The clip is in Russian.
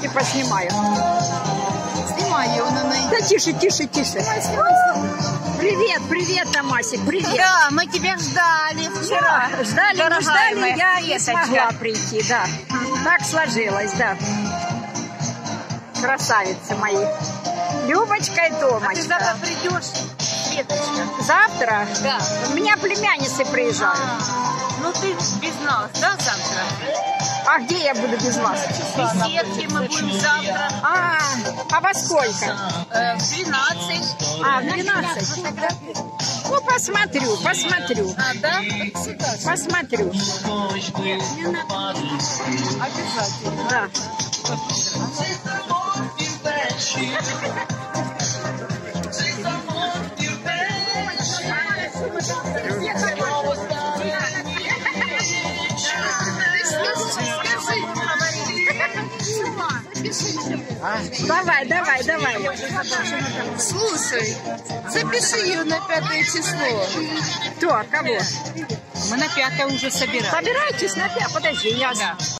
Давайте поснимаю. Снимай ее, Да тише, тише, тише. Привет, привет, Тамасик, привет. Да, мы тебя ждали вчера. Ждали, дорогая мы ждали, моя я не Светочка. смогла прийти, да. Так сложилось, да. Красавицы мои. Любочка и А ты Томочка. завтра придешь, Светочка? Завтра? Да. У меня племянницы приезжают. Ну ты без нас, да, завтра? А где я буду без вас? В беседке мы будем завтра. А во сколько? В 12. А, в 12. Ну, посмотрю, посмотрю. А, да? Посмотрю. Обязательно. Да. Давай, давай, давай. Слушай, запиши ее на 5 число. Кто? Кого? Мы на 5 уже собираем. Собирайтесь на 5. Подожди, я...